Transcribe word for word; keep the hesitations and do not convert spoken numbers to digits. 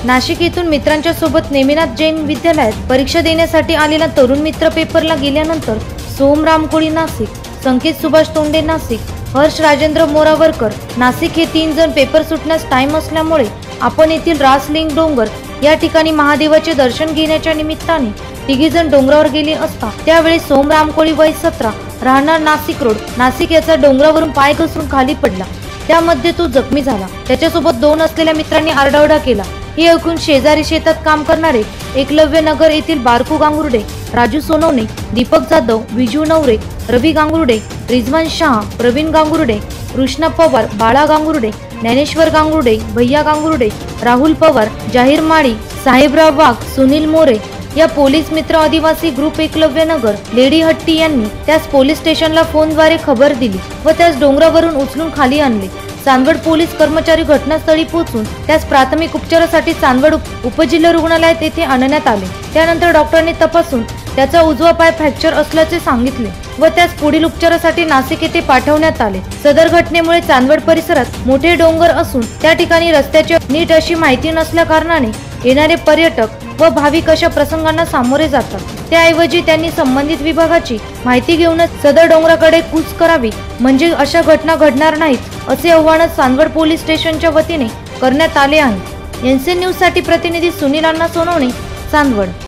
नाशिक येथून मित्रांच्या सोबत नेमिनाथ जैन विद्यालयात परीक्षा देण्यासाठी आलेला तरुण मित्र पेपरला गेल्यानंतर सोहम रामकोळी नाशिक, संकेत सुभाष तोंडे नाशिक, हर्ष राजेंद्र मोरावरकर नाशिक हे तीन जण पेपर सुटण्यास टाइम असल्यामुळे आपण येथील रासलिंग डोंगर या ठिकाणी महादेवाचे दर्शन घेण्याच्या निमित्ताने तिघी जण डोंगरावर गेले असता त्यावेळी सोहम रामकोळी वय सतरा राहणार नाशिक रोड नाशिक याचा डोंगरावरून पाय घसरून खाली पडला। त्यामध्ये तो जखमी झाला। त्याच्यासोबत दोन असलेल्या मित्रांनी आरडाओरडा केला। हे ऐकून शेजारी शेतात काम करणारे एकलव्य नगर येथील बारकू गांगुर्डे, राजू सोनवणे, दीपक जाधव, विजू नवरे, रवी गांगुर्डे, रिजवान शाह, प्रवीण गांगुर्डे, कृष्णा पवार, बाळा गांगुर्डे, ज्ञानेश्वर गांगुर्डे, भैया गांगुर्डे, राहुल पवार, जाहीर माळी, साहेबराव वाघ, सुनील मोरे या पोलीस मित्र आदिवासी ग्रुप एकलव्य नगर लेडी हट्टी यांनी त्यास पोलीस स्टेशनला फोनद्वारे खबर दिली व त्यास डोंगरावरून उचलून खाली आणले। चांदवड पोलीस कर्मचारी घटनास्थळी पोहोचून त्यास प्राथमिक उपचारासाठी चांदवड उपजिल्हा रुग्णालयात येथे आणण्यात आले। त्यानंतर डॉक्टरांनी तपासून त्याचा उजवा पाय फ्रॅक्चर असल्याचे सांगितले व त्यास पुढील उपचारासाठी नाशिक येथे पाठवण्यात आले। सदर घटनेमुळे चांदवड परिसरात मोठे डोंगर असून त्या ठिकाणी रस्त्याची नीट अशी माहिती नसल्या कारणाने येणारे पर्यटक व भाविक अशा प्रसंगांना सामोरे जातात। त्याऐवजी त्यांनी संबंधित विभागाची माहिती घेऊनच सदर डोंगराकडे कूच करावी म्हणजे अशा घटना घडणार नाहीत असे आवाहन चांदवड पोलीस स्टेशनच्या वतीने करण्यात आले आहे। एनसी न्यूज साठी प्रतिनिधी सुनील अण्णा सोनवणे, चांदवड।